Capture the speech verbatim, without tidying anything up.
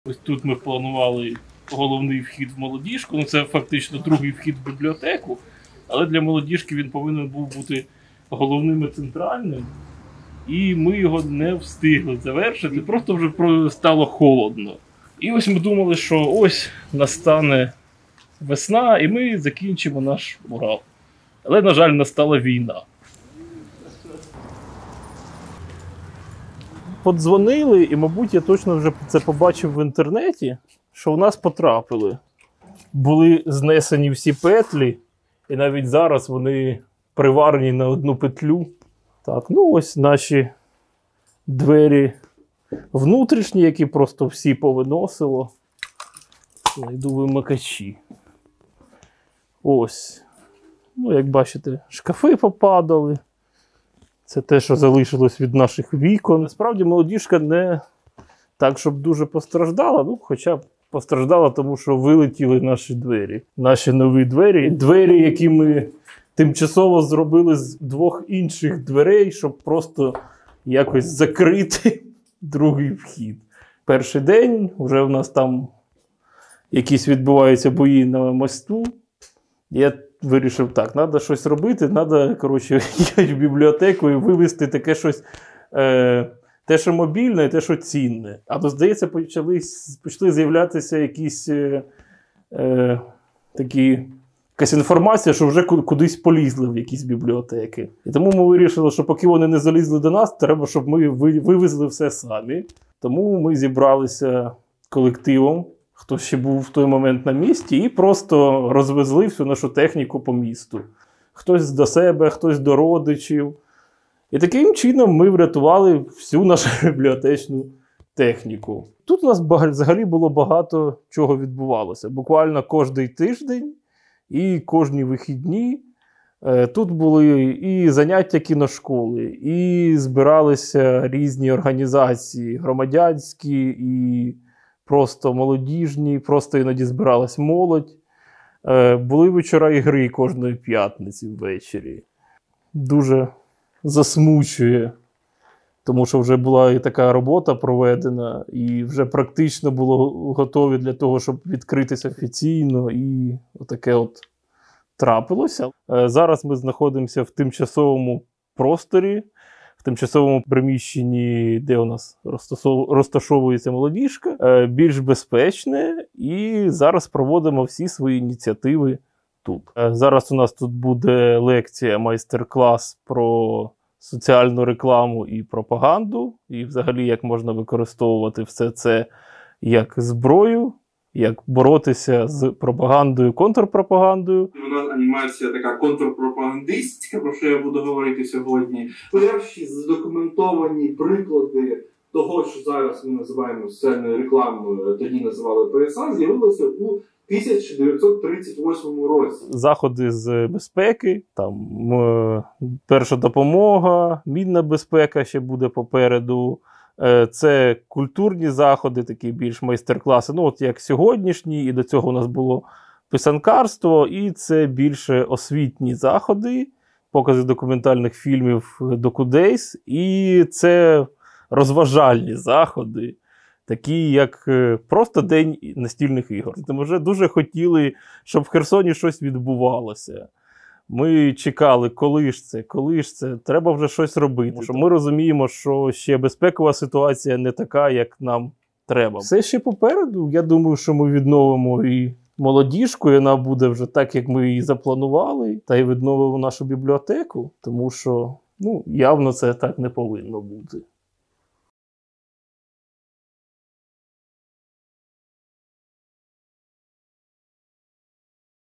Ось тут ми планували головний вхід в молодіжку, ну це фактично другий вхід в бібліотеку, але для молодіжки він повинен був бути головним і центральним, і ми його не встигли завершити, просто вже стало холодно. І ось ми думали, що ось настане весна і ми закінчимо наш мурал. Але, на жаль, настала війна. Подзвонили, і, мабуть, я точно вже це побачив в інтернеті, що у нас потрапили. Були знесені всі петлі, і навіть зараз вони приварені на одну петлю. Так, ну ось наші двері внутрішні, які просто всі повиносило. Знайду вимикачі. Ось. Ну, як бачите, шкафи попадали. Це те, що залишилось від наших вікон. Насправді, молодіжка не так, щоб дуже постраждала, ну, хоча б постраждала, тому що вилетіли наші двері. Наші нові двері. Двері, які ми тимчасово зробили з двох інших дверей, щоб просто якось закрити другий вхід. Перший день, вже в нас там якісь відбуваються бої на мосту. Я вирішив, так, треба щось робити, треба, коротше, їхати в бібліотеку і вивезти таке щось, е, те, що мобільне, і те, що цінне. А то, здається, почали, почали з'являтися якісь е, е, такі, якась інформація, що вже кудись полізли в якісь бібліотеки. І тому ми вирішили, що поки вони не залізли до нас, треба, щоб ми вивезли все самі. Тому ми зібралися колективом, хто ще був в той момент на місці, і просто розвезли всю нашу техніку по місту. Хтось до себе, хтось до родичів. І таким чином ми врятували всю нашу бібліотечну техніку. Тут у нас взагалі було багато чого відбувалося. Буквально кожний тиждень і кожні вихідні. Тут були і заняття кіношколи, і збиралися різні організації, громадянські, і просто молодіжні, просто іноді збиралась молодь. Е, були вечора ігри кожної п'ятниці ввечері. Дуже засмучує, тому що вже була і така робота проведена, і вже практично було готові для того, щоб відкритися офіційно, і отаке от трапилося. Е, зараз ми знаходимося в тимчасовому просторі, в тимчасовому приміщенні, де у нас розташовується молодіжка, більш безпечне, і зараз проводимо всі свої ініціативи тут. Зараз у нас тут буде лекція, майстер-клас про соціальну рекламу і пропаганду, і взагалі як можна використовувати все це як зброю, як боротися з пропагандою, контрпропагандою. У нас анімація така контрпропагандистська, про що я буду говорити сьогодні. Перші задокументовані приклади того, що зараз ми називаємо соціальною рекламою, тоді називали Пе Ес А, з'явилися у тисяча дев'ятсот тридцять восьмому році. Заходи з безпеки, там перша допомога, мінна безпека ще буде попереду. Це культурні заходи, такі більш майстер-класи, ну от як сьогоднішні, і до цього у нас було писанкарство, і це більше освітні заходи, покази документальних фільмів «Докудейс», і це розважальні заходи, такі як просто День настільних ігор. Ми вже дуже хотіли, щоб в Херсоні щось відбувалося. Ми чекали, коли ж це, коли ж це, треба вже щось робити. Тому що ми розуміємо, що ще безпекова ситуація не така, як нам треба. Все ще попереду. Я думаю, що ми відновимо і молодіжку, і вона буде вже так, як ми її запланували, та й відновимо нашу бібліотеку, тому що, ну, явно це так не повинно бути.